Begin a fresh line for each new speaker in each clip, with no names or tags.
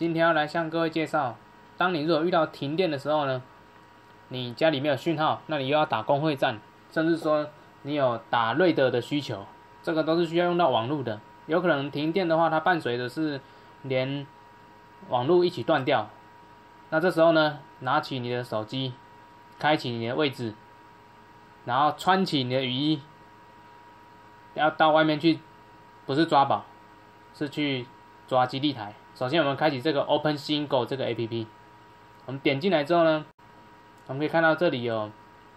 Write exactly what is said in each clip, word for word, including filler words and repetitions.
今天要来向各位介绍，当你如果遇到停电的时候呢，你家里没有讯号，那你又要打工会战，甚至说你有打瑞德的需求，这个都是需要用到网络的。有可能停电的话，它伴随的是连网络一起断掉。那这时候呢，拿起你的手机，开启你的位置，然后穿起你的雨衣，要到外面去，不是抓宝，是去抓基地台。首先我们开启这个 OpenSyngo 这个 A P P， 我们点进来之后呢，我们可以看到这里有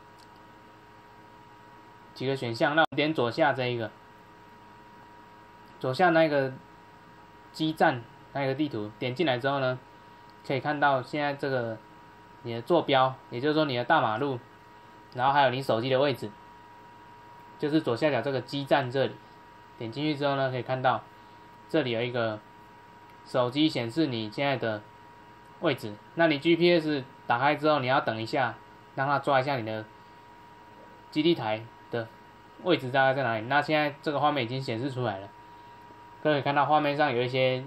几个选项，那我们点左下这一个，左下那个基站那个地图，点进来之后呢，可以看到现在这个你的坐标，也就是说你的大马路，然后还有你手机的位置，就是左下角这个基站这里，点进去之后呢，可以看到这里有一个手机显示你现在的位置。那你 G P S 打开之后，你要等一下，让它抓一下你的基地台的位置大概在哪里。那现在这个画面已经显示出来了，各位可以看到画面上有一些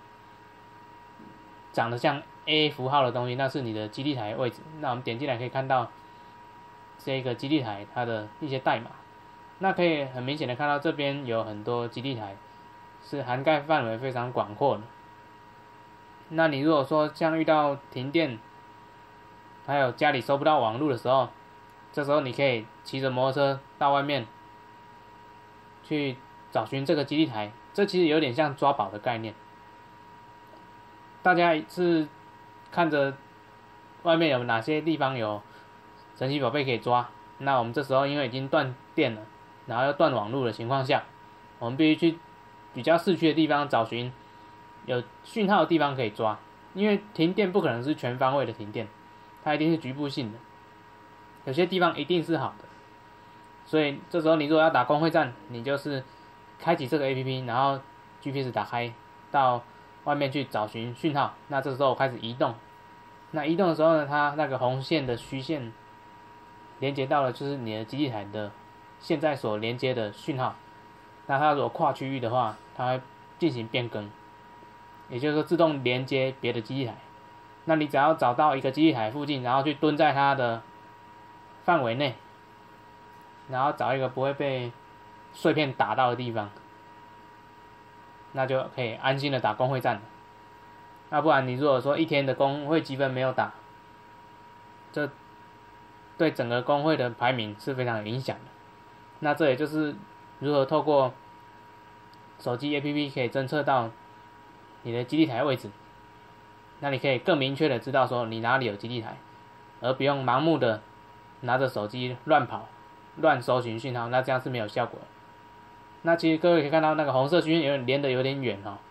长得像 A 符号的东西，那是你的基地台位置。那我们点进来可以看到这个基地台它的一些代码。那可以很明显的看到这边有很多基地台，是涵盖范围非常广阔的。那你如果说像遇到停电，还有家里收不到网络的时候，这时候你可以骑着摩托车到外面去找寻这个基地台，这其实有点像抓宝的概念。大家是看着外面有哪些地方有神奇宝贝可以抓，那我们这时候因为已经断电了，然后又断网络的情况下，我们必须去比较市区的地方找寻有讯号的地方可以抓，因为停电不可能是全方位的停电，它一定是局部性的，有些地方一定是好的。所以这时候你如果要打工会战，你就是开启这个 A P P， 然后 G P S 打开到外面去找寻讯号。那这时候我开始移动，那移动的时候呢，它那个红线的虚线连接到了就是你的基地台的现在所连接的讯号。那它如果跨区域的话，它会进行变更，也就是说自动连接别的基地台。那你只要找到一个基地台附近，然后去蹲在它的范围内，然后找一个不会被碎片打到的地方，那就可以安心的打工会战了。那不然你如果说一天的工会积分没有打，这对整个工会的排名是非常有影响的。那这也就是如何透过手机 A P P 可以侦测到你的基地台位置，那你可以更明确的知道说你哪里有基地台，而不用盲目的拿着手机乱跑乱搜寻讯号，那这样是没有效果的。那其实各位可以看到那个红色区间有点连得有点远哦，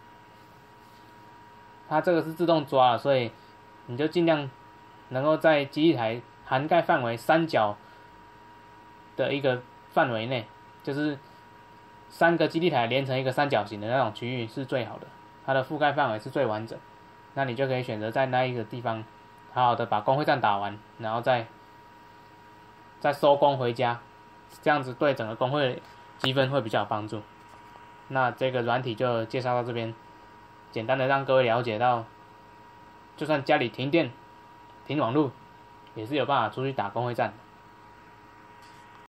它这个是自动抓了，所以你就尽量能够在基地台涵盖范围三角的一个范围内，就是三个基地台连成一个三角形的那种区域是最好的，它的覆盖范围是最完整。那你就可以选择在那一个地方好好的把工会战打完，然后再再收工回家，这样子对整个工会积分会比较有帮助。那这个软体就介绍到这边，简单的让各位了解到，就算家里停电停网路，也是有办法出去打工会战的。